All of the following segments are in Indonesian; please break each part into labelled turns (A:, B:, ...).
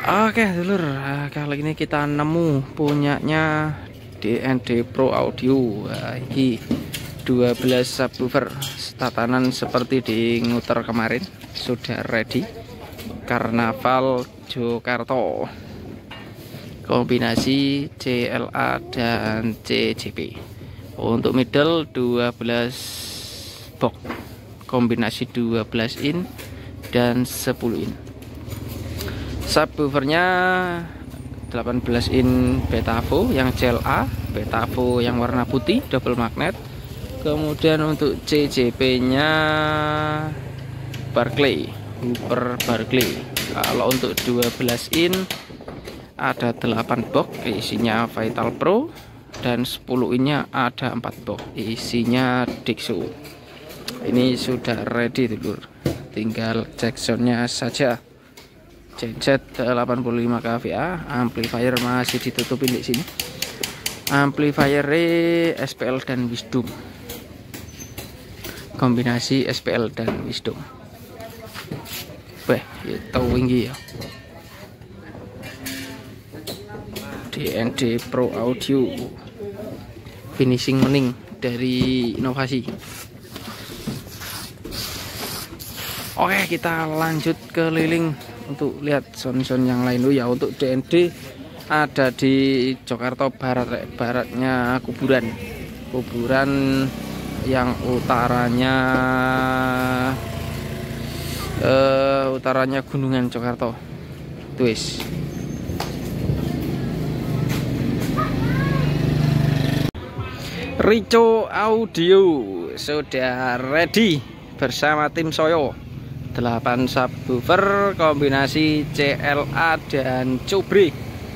A: Oke dulur, kali ini kita nemu punyanya DND Pro Audio. Ini 12 subwoofer tatanan seperti di nguter kemarin, sudah ready. Karnaval Jakarta, kombinasi CLA dan CJP. Untuk middle 12 box, kombinasi 12 in dan 10 in. Subwoofernya 18 in Betavo yang CLA, Betavo yang warna putih double magnet. Kemudian untuk CJP nya Barclay, Hooper Barclay. Kalau untuk 12 in ada 8 box isinya Vital Pro, dan 10 innya ada 4 box isinya Dixo. Ini sudah ready dulur, tinggal cek soundnya saja. Genset 85 kVA, amplifier masih ditutupin di sini. Amplifier SPL dan Wisdom, kombinasi SPL dan Wisdom. Weh, itu tinggi ya. DND Pro Audio, finishing mening dari inovasi. Oke, kita lanjut keliling untuk lihat sound-sound yang lain. Ya, untuk DND ada di Jakarta Barat, baratnya kuburan yang utaranya Gunungan Jakarta. Twist. Rico Audio sudah ready bersama tim Soyo. 8 subwoofer kombinasi CLA dan Cobre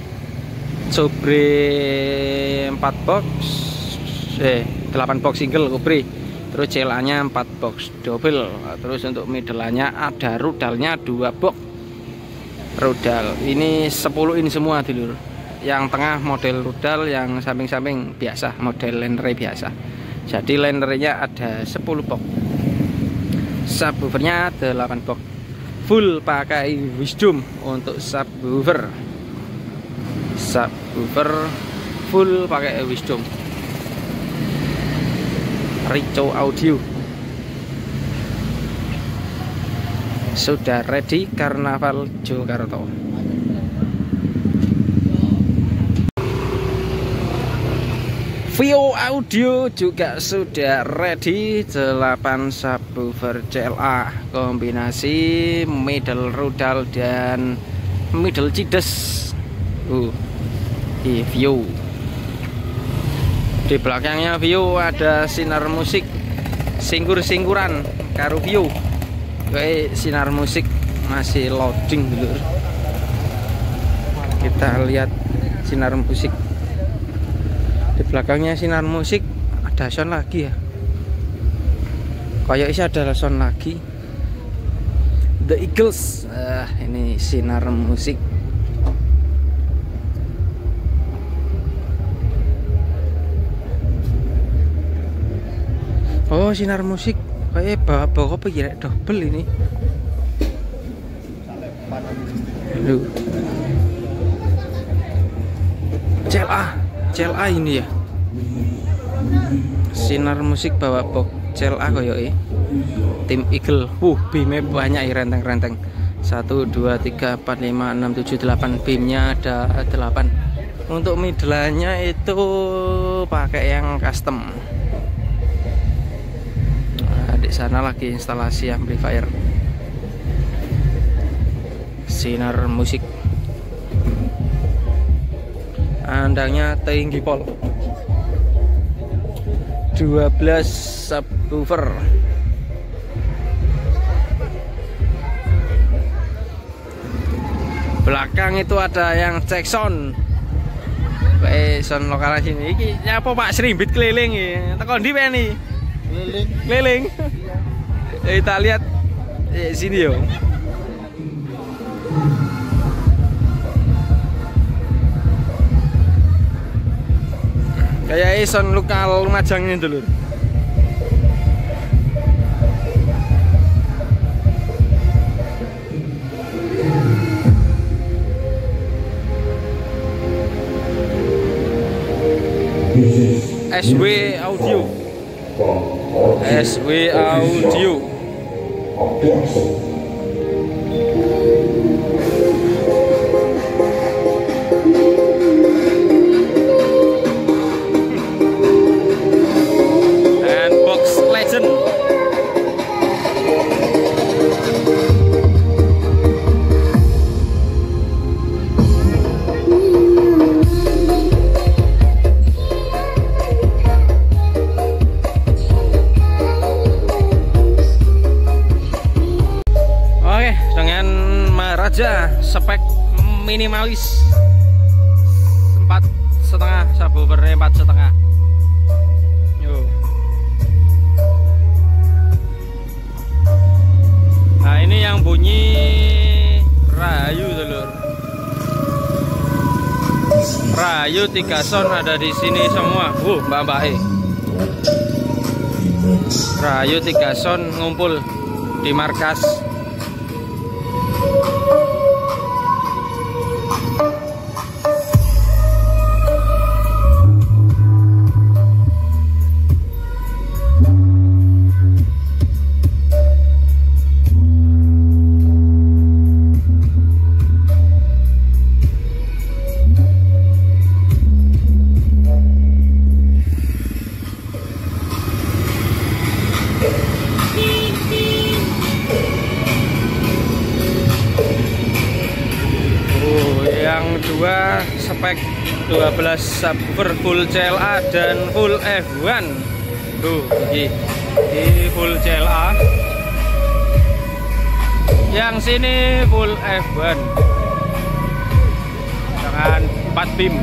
A: 4 box, 8 box single Cobre, terus CLA nya 4 box double. Terus untuk middle-nya ada rudalnya 2 box rudal. Ini 10 in semua dulur. Yang tengah model rudal, yang samping-samping biasa model liner biasa. Jadi linernya ada 10 box. Subwoofernya 8 box full pakai Wisdom. Untuk subwoofer full pakai Wisdom. Rico Audio sudah ready Karnaval Jakarta. Vio Audio juga sudah ready 8 subwoofer CLA kombinasi middle rudal dan middle cides. Vio. Di belakangnya Vio ada sinar musik, singgur-singguran karo Vio. Kayak sinar musik masih loading dulu. Kita lihat sinar musik. Di belakangnya sinar musik ada sound lagi ya, kayak isi ada sound lagi. The Eagles. Ini sinar musik. Oh, sinar musik kayak bawa apa ya, double ini. Aduh. CLA ini ya, sinar musik bawa box CLA koyo tim Eagle. Beamnya banyak ya, renteng-renteng. 1 2 3 4 5 6 7 8, beamnya ada 8. Untuk middle-nya itu pakai yang custom. Di sana lagi instalasi amplifier. Sinar musik. Andangnya tinggi pol. 12 subwoofer. Belakang itu ada yang cek sound. Sound lokal sini. Iki nyapa Pak Serimbit keliling ya. Teko ndi wae ni? Keliling. Kita lihat sini yo. Kayak sound lokal Lumajang ini dulu. SW Audio. SW Audio. And Box Legend. Raja spek minimalis 4,5 subwoofernya 4,5. Yo. Nah ini yang bunyi Rahayu telur. Rahayu 3 sound ada di sini semua. Mbak-mbak Rahayu 3 sound ngumpul di markas. Yang dua spek 12 subwoofer full CLA dan full F1. Tuh, ini full CLA. Yang sini full F1 dengan 4 beam.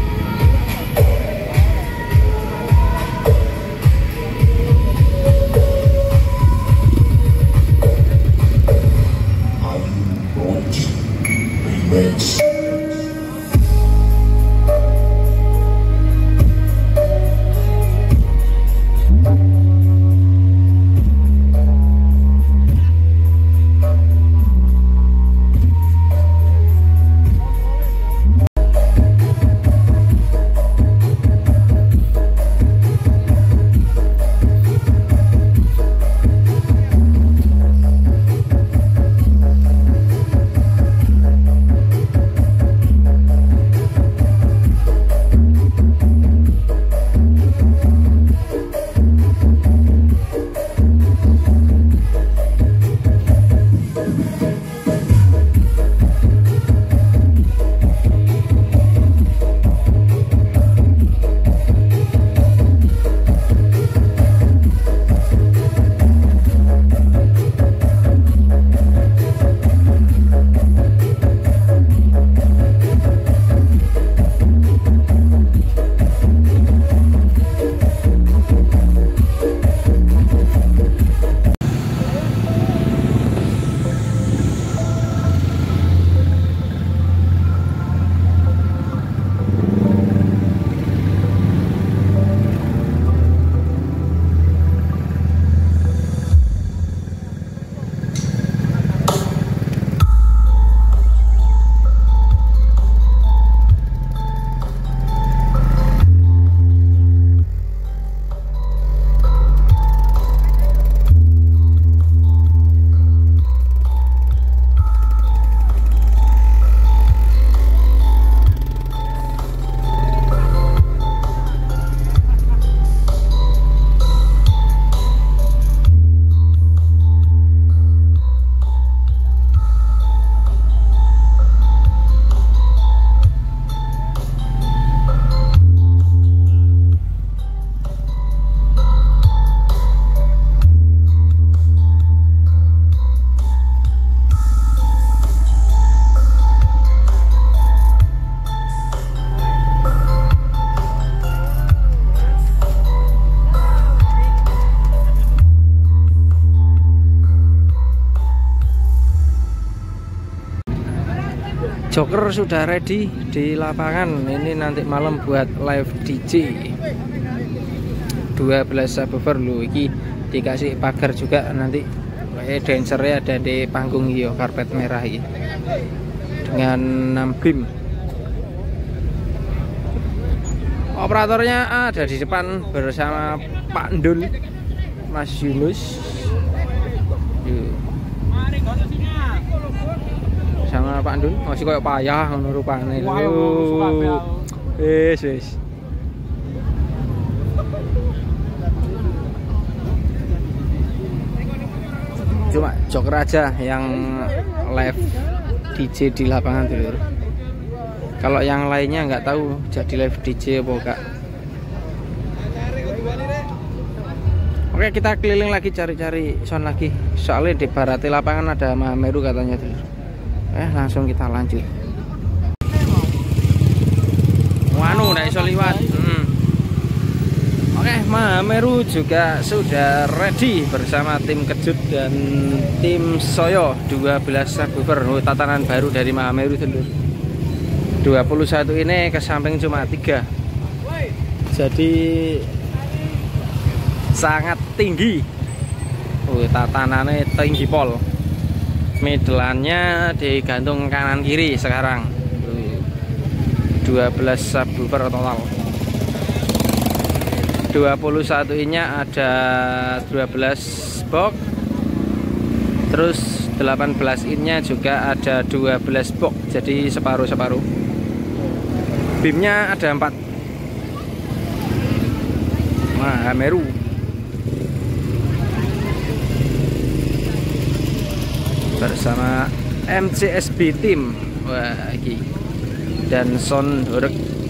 A: Joker sudah ready di lapangan. Ini nanti malam buat live DJ. 12 subwoofer lu iki dikasih pagar juga nanti. Dancernya ada di panggung iyo karpet merah ini dengan 6 beam. Operatornya ada di depan bersama Pak Ndul, Mas Yunus. Sama Pak Ndul masih kayak payah ngono rupane. Wis. Cuma Joker aja yang live DJ di lapangan dulu. Kalau yang lainnya nggak tahu jadi live DJ apa enggak. Oke, kita keliling lagi cari-cari sound lagi. Soalnya di barat lapangan ada Mahameru katanya dulu. Langsung kita lanjut. Wanu nggak iso liwat. Oke, Mahameru juga sudah ready bersama tim Kejut dan tim Soyo 12 subwoofer. Tatanan baru dari Mahameru dulu. 21 ini ke samping cuma 3. Jadi sangat tinggi. Tatanannya tinggi pol. Middleannya digantung kanan kiri sekarang. 12 subwoofer total. 21 nya ada 12 box. Terus 18 innya juga ada 12 box. Jadi separuh-separuh. Beamnya ada 4. Mahameru. Bersama MCSB Team. Wah, iki. Dan sound horeg